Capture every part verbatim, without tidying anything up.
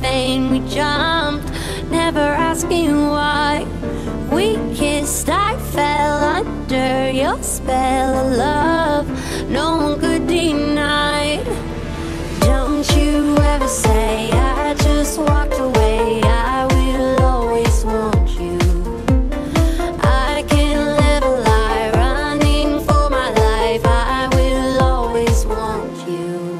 everything. We jumped, never asking why. We kissed, I fell under your spell of love. No one could deny. Don't you ever say I just walked away. I will always want you. I can't live a lie, running for my life. I will always want you.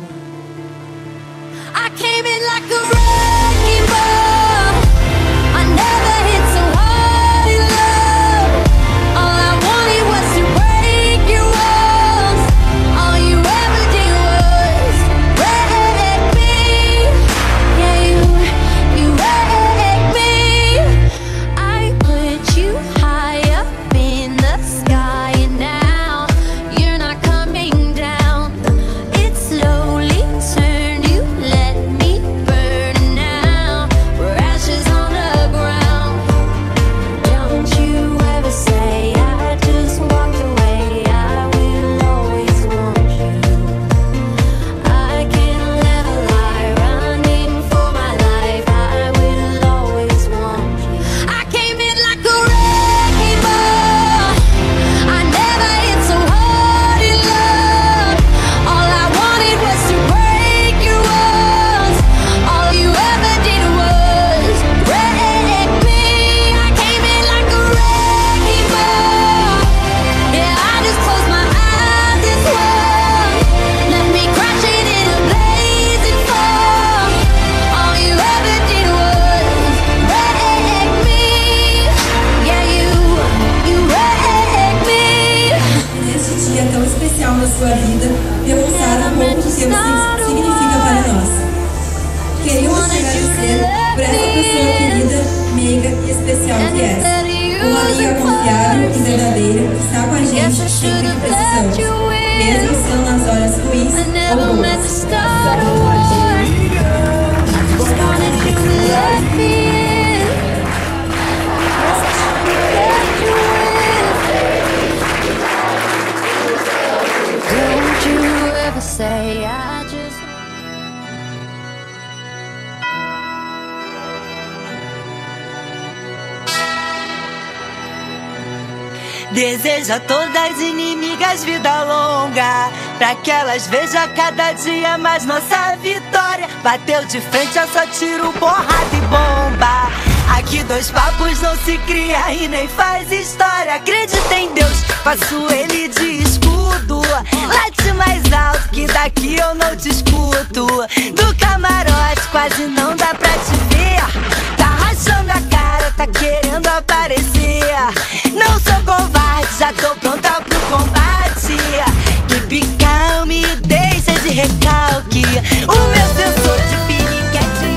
I came in like a wrecking ball. I never hit so hard in love. All I wanted was to break your walls. All you ever did was wreck me. Yeah, you, you wrecked me. I put you high up in the sky, and now you're not coming down. It slowly turned, you let me burn, and now we're ashes on the ground. Don't you ever say I just walked away. I will always want you. I can't live a lie, running for my life. I will always want you. I came in like a wrecking ball. I never hit so hard in love. All I wanted was to break your walls. All you ever did was wreck me. I came in like a wrecking ball. Yeah, I just closed my eyes this one. Left me crashing in a blazing fall. All you ever did was wreck me. Yeah, you, you wrecked me. Neste dia tão especial na sua vida, demonstrar um pouco do que você significa para nós. Queríamos te agradecer por essa pessoa querida, meiga e especial que és. Uma amiga confiável e verdadeira que está com a gente sempre que precisamos, mesmo sendo nas horas ruins I ou never meant to boas. start a war. I just wanted you to let me in. Let you in. Don't you ever say I just. Desejo a todas as inimigas vida longa, pra que elas vejam cada dia mais nossa vitória. Bateu de frente, eu só tiro porrada e bomba. Aqui dois papos não se cria e nem faz história. Acredita em Deus, faço ele de escudo. Late mais alto que daqui eu não te escuto. Do camarote quase não dá pra te ver. Tá rachando a cara, tá querendo aparecer. Não sou covarde, já tô pronta pro combate. Keep calm e deixa de recalque. O meu sensor de piniquete.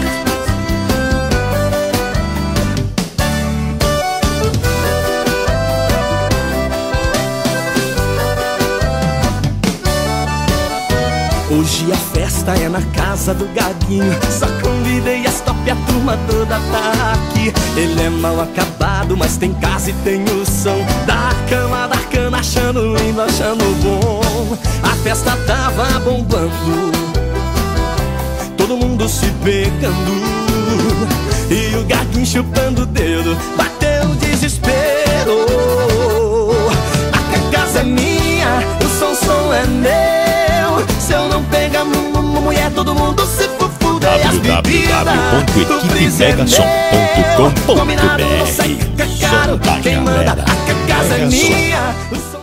Hoje a festa é na casa do Gaguinho. Só convidei as top, a turma toda tá aqui. Ele é mal acabado, mas tem casa e tem o som da cama, da cana, achando lindo, achando bom. A festa tava bombando, todo mundo se pegando, e o Gaguinho chupando o dedo. Bateu o desespero. A casa é minha, o som, som é meu. Se eu não pegar mulher, todo mundo se fufuda. w w w ponto equipe megasom ponto com ponto b r. Som da galera. A casa é minha.